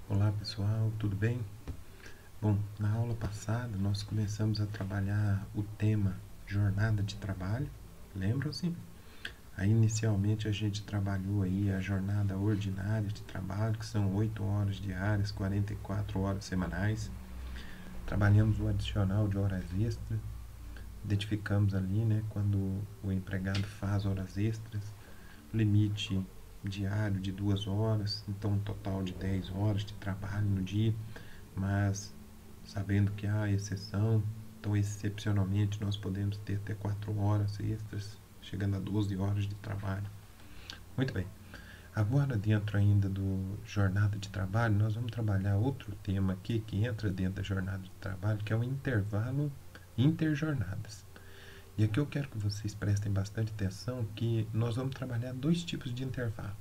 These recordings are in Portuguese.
Olá pessoal, tudo bem? Bom, na aula passada nós começamos a trabalhar o tema jornada de trabalho, lembram-se? Aí inicialmente a gente trabalhou aí a jornada ordinária de trabalho, que são 8 horas diárias, 44 horas semanais. Trabalhamos o adicional de horas extras, identificamos ali, né, quando o empregado faz horas extras, limite diário de 2 horas, então um total de 10 horas de trabalho no dia, mas sabendo que há exceção, então excepcionalmente nós podemos ter até 4 horas extras, chegando a 12 horas de trabalho. Muito bem. Agora, dentro ainda do jornada de trabalho, nós vamos trabalhar outro tema aqui que entra dentro da jornada de trabalho, que é o intervalo interjornadas. E aqui eu quero que vocês prestem bastante atenção que nós vamos trabalhar dois tipos de intervalo.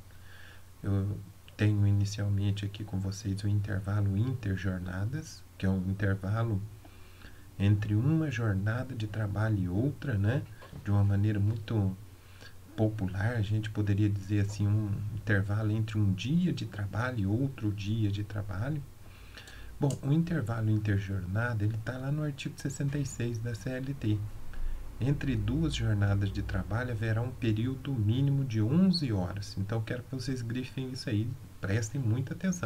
Eu tenho inicialmente aqui com vocês o intervalo interjornadas, que é um intervalo entre uma jornada de trabalho e outra, né? De uma maneira muito popular, a gente poderia dizer assim, um intervalo entre um dia de trabalho e outro dia de trabalho. Bom, o intervalo interjornada, ele está lá no artigo 66 da CLT. Entre duas jornadas de trabalho haverá um período mínimo de 11 horas. Então, quero que vocês grifem isso aí, prestem muita atenção.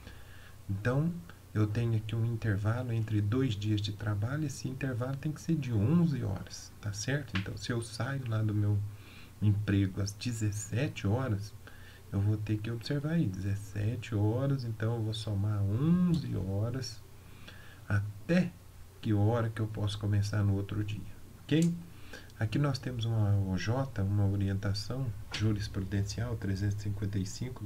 Então, eu tenho aqui um intervalo entre 2 dias de trabalho, esse intervalo tem que ser de 11 horas, tá certo? Então, se eu saio lá do meu emprego às 17 horas, eu vou ter que observar aí, 17 horas, então eu vou somar 11 horas até que hora que eu posso começar no outro dia, ok? Aqui nós temos uma OJ, uma orientação jurisprudencial 355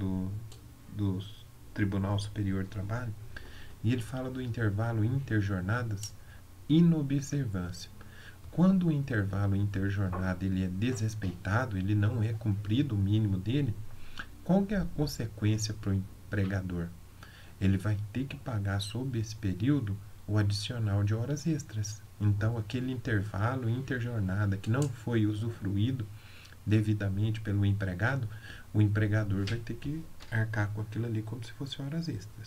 do Tribunal Superior do Trabalho, e ele fala do intervalo interjornadas inobservância. Quando o intervalo interjornada ele é desrespeitado, ele não é cumprido o mínimo dele, qual que é a consequência para o empregador? Ele vai ter que pagar sobre esse período o adicional de horas extras. Então, aquele intervalo interjornada que não foi usufruído devidamente pelo empregado, o empregador vai ter que arcar com aquilo ali como se fosse horas extras.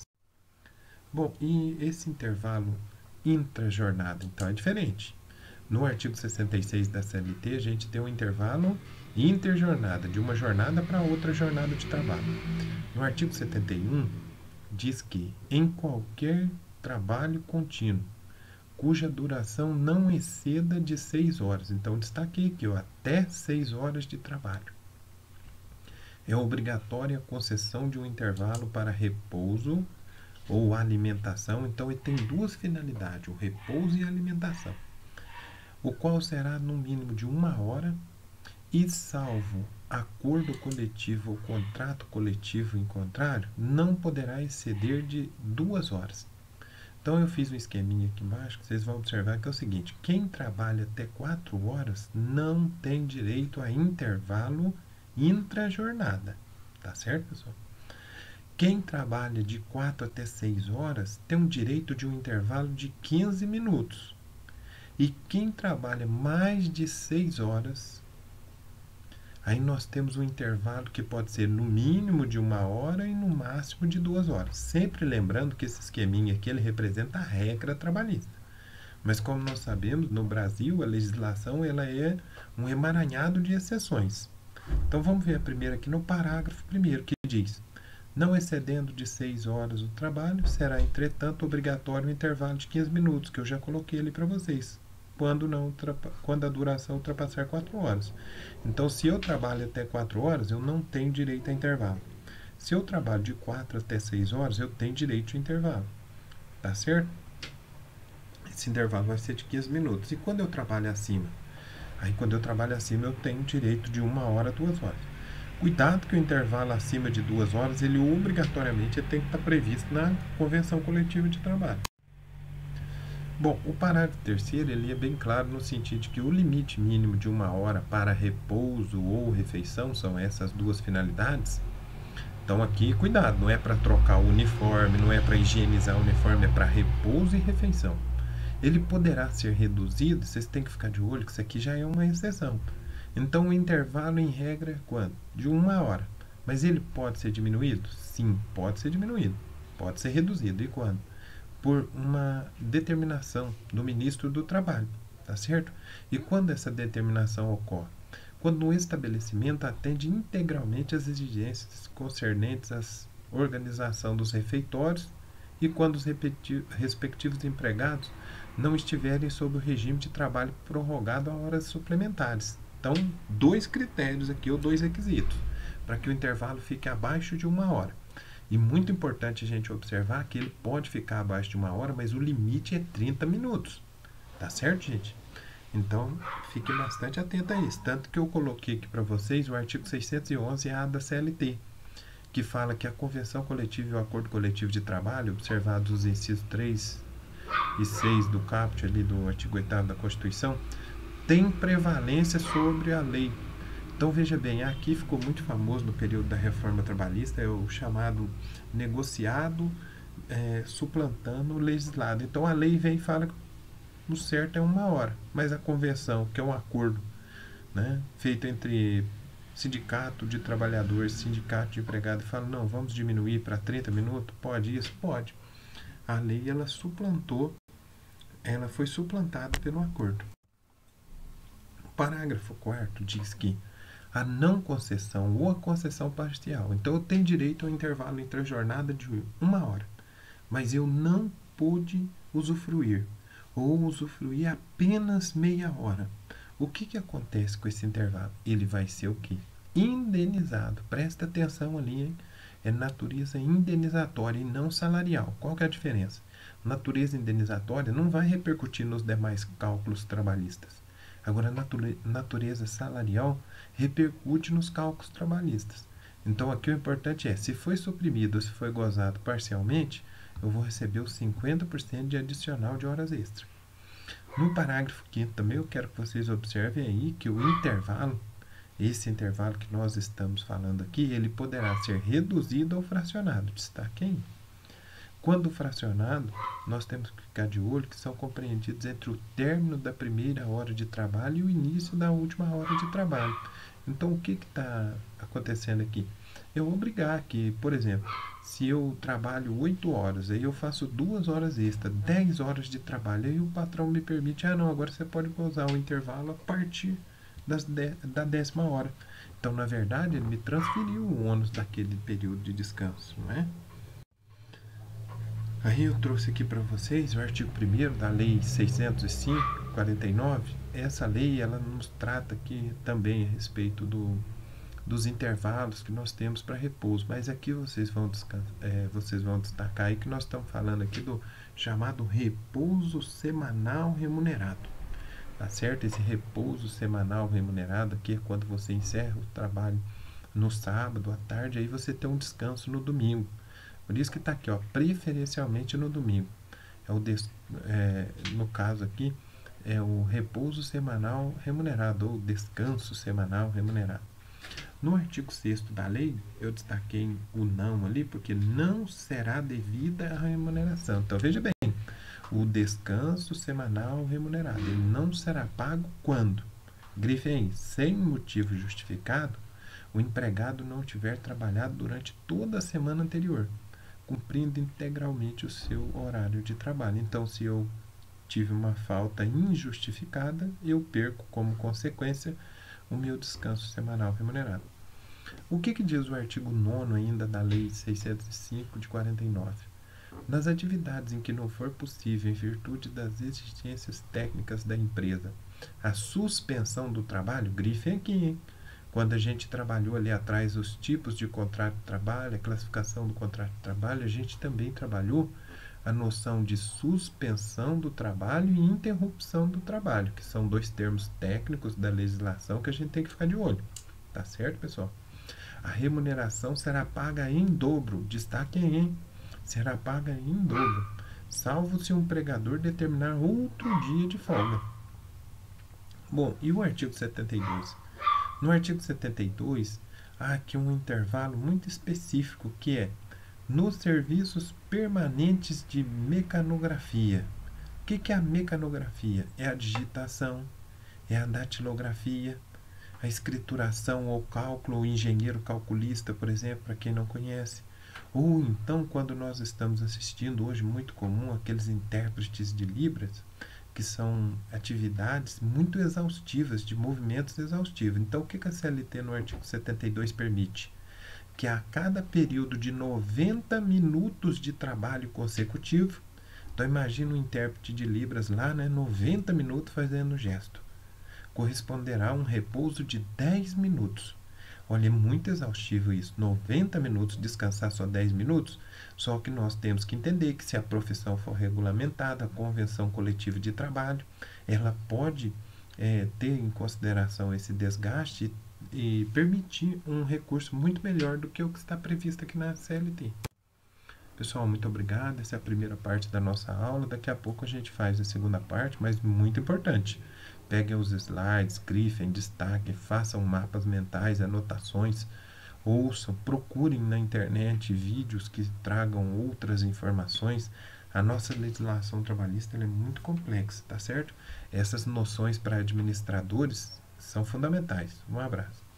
Bom, e esse intervalo intrajornada, então, é diferente. No artigo 66 da CLT, a gente tem um intervalo interjornada, de uma jornada para outra jornada de trabalho. No artigo 71, diz que em qualquer trabalho contínuo, cuja duração não exceda de 6 horas, então destaquei aqui, ó, até 6 horas de trabalho, é obrigatória a concessão de um intervalo para repouso ou alimentação, então ele tem duas finalidades, o repouso e a alimentação, o qual será no mínimo de 1 hora e, salvo acordo coletivo ou contrato coletivo em contrário, não poderá exceder de 2 horas. Então eu fiz um esqueminha aqui embaixo que vocês vão observar que é o seguinte: quem trabalha até 4 horas não tem direito a intervalo intrajornada. Tá certo, pessoal? Quem trabalha de 4 até 6 horas tem um direito de um intervalo de 15 minutos. E quem trabalha mais de 6 horas, aí nós temos um intervalo que pode ser no mínimo de 1 hora e no máximo de 2 horas. Sempre lembrando que esse esqueminha aqui ele representa a regra trabalhista. Mas como nós sabemos, no Brasil a legislação ela é um emaranhado de exceções. Então vamos ver a primeira aqui no parágrafo primeiro, que diz: não excedendo de 6 horas o trabalho, será entretanto obrigatório um intervalo de 15 minutos, que eu já coloquei ali para vocês, quando a duração ultrapassar 4 horas. Então, se eu trabalho até 4 horas, eu não tenho direito a intervalo. Se eu trabalho de 4 até 6 horas, eu tenho direito a intervalo. Tá certo? Esse intervalo vai ser de 15 minutos. E quando eu trabalho acima? Aí, quando eu trabalho acima, eu tenho direito de 1 hora a 2 horas. Cuidado que o intervalo acima de 2 horas, ele obrigatoriamente tem que estar previsto na Convenção Coletiva de Trabalho. Bom, o parágrafo terceiro ele é bem claro no sentido de que o limite mínimo de 1 hora para repouso ou refeição são essas duas finalidades. Então aqui, cuidado, não é para trocar o uniforme, não é para higienizar o uniforme, é para repouso e refeição. Ele poderá ser reduzido, vocês têm que ficar de olho que isso aqui já é uma exceção. Então o intervalo em regra é quanto? De 1 hora. Mas ele pode ser diminuído? Sim, pode ser diminuído. Pode ser reduzido. E quando? Por uma determinação do ministro do Trabalho, tá certo? E quando essa determinação ocorre? Quando o estabelecimento atende integralmente às exigências concernentes à organização dos refeitórios e quando os respectivos empregados não estiverem sob o regime de trabalho prorrogado a horas suplementares. Então, 2 critérios aqui, ou 2 requisitos, para que o intervalo fique abaixo de 1 hora. E muito importante a gente observar que ele pode ficar abaixo de 1 hora, mas o limite é 30 minutos. Tá certo, gente? Então, fique bastante atento a isso. Tanto que eu coloquei aqui para vocês o artigo 611-A da CLT, que fala que a convenção coletiva e o acordo coletivo de trabalho, observados os incisos 3 e 6 do caput ali do artigo 8º da Constituição, tem prevalência sobre a lei. Então, veja bem, aqui ficou muito famoso no período da reforma trabalhista, é o chamado negociado suplantando o legislado. Então, a lei vem e fala que o certo é 1 hora, mas a convenção, que é um acordo, né, feito entre sindicato de trabalhadores, sindicato de empregados, fala, não, vamos diminuir para 30 minutos, pode isso? Pode. A lei, ela foi suplantada pelo acordo. O parágrafo 4º diz que a não concessão ou a concessão parcial, então eu tenho direito ao intervalo entre a jornada de 1 hora, mas eu não pude usufruir, ou usufruir apenas meia hora. O que acontece com esse intervalo? Ele vai ser o quê? Indenizado. Presta atenção ali, hein? É natureza indenizatória e não salarial. Qual que é a diferença? Natureza indenizatória não vai repercutir nos demais cálculos trabalhistas. Agora, a natureza salarial repercute nos cálculos trabalhistas. Então, aqui o importante é, se foi suprimido ou se foi gozado parcialmente, eu vou receber os 50% de adicional de horas extras. No parágrafo 5º também eu quero que vocês observem aí que o intervalo, esse intervalo que nós estamos falando aqui, ele poderá ser reduzido ou fracionado. Destaque aí. Quando fracionado, nós temos que ficar de olho que são compreendidos entre o término da primeira hora de trabalho e o início da última hora de trabalho. Então, o que está acontecendo aqui? Eu vou brigar aqui, por exemplo, se eu trabalho 8 horas, aí eu faço 2 horas extras, 10 horas de trabalho, aí o patrão me permite, não, agora você pode usar o intervalo a partir da 10ª hora. Então, na verdade, ele me transferiu o ônus daquele período de descanso, não é? Aí eu trouxe aqui para vocês o artigo 1º da Lei 605/49. Essa lei, ela nos trata aqui também a respeito dos intervalos que nós temos para repouso. Mas aqui vocês vão destacar aí que nós estamos falando aqui do chamado repouso semanal remunerado. Tá certo? Esse repouso semanal remunerado aqui é quando você encerra o trabalho no sábado à tarde, aí você tem um descanso no domingo. Por isso que está aqui, ó, preferencialmente no domingo. No caso aqui, é o repouso semanal remunerado, ou descanso semanal remunerado. No artigo 6º da lei, eu destaquei o não ali, porque não será devida a remuneração. Então, veja bem, o descanso semanal remunerado, ele não será pago quando? Grife aí, sem motivo justificado, o empregado não tiver trabalhado durante toda a semana anterior, cumprindo integralmente o seu horário de trabalho. Então, se eu tive uma falta injustificada, eu perco como consequência o meu descanso semanal remunerado. O que diz o artigo 9º ainda da Lei 605 de 49? Nas atividades em que não for possível, em virtude das exigências técnicas da empresa, a suspensão do trabalho, grife aqui, hein? Quando a gente trabalhou ali atrás os tipos de contrato de trabalho, a classificação do contrato de trabalho, a gente também trabalhou a noção de suspensão do trabalho e interrupção do trabalho, que são 2 termos técnicos da legislação que a gente tem que ficar de olho. Tá certo, pessoal? A remuneração será paga em dobro. Destaque aí, hein? Será paga em dobro, salvo se o empregador determinar outro dia de folga. Bom, e o artigo 72? No artigo 72, há aqui um intervalo muito específico, que é nos serviços permanentes de mecanografia. O que é a mecanografia? É a digitação, é a datilografia, a escrituração ou cálculo, o engenheiro calculista, por exemplo, para quem não conhece, Ou então, quando nós estamos assistindo hoje, muito comum, aqueles intérpretes de Libras, que são atividades muito exaustivas, de movimentos exaustivos. Então, o que a CLT no artigo 72 permite? Que a cada período de 90 minutos de trabalho consecutivo, então imagina um intérprete de Libras lá, 90 minutos fazendo gesto, corresponderá a um repouso de 10 minutos. Olha, é muito exaustivo isso. 90 minutos, descansar só 10 minutos. Só que nós temos que entender que se a profissão for regulamentada, a convenção coletiva de trabalho, ela pode ter em consideração esse desgaste e permitir um recurso muito melhor do que o que está previsto aqui na CLT. Pessoal, muito obrigado. Essa é a primeira parte da nossa aula. Daqui a pouco a gente faz a segunda parte, mas muito importante. Peguem os slides, grifem, destaquem, façam mapas mentais, anotações, ouçam, procurem na internet vídeos que tragam outras informações. A nossa legislação trabalhista é muito complexa, tá certo? Essas noções para administradores são fundamentais. Um abraço.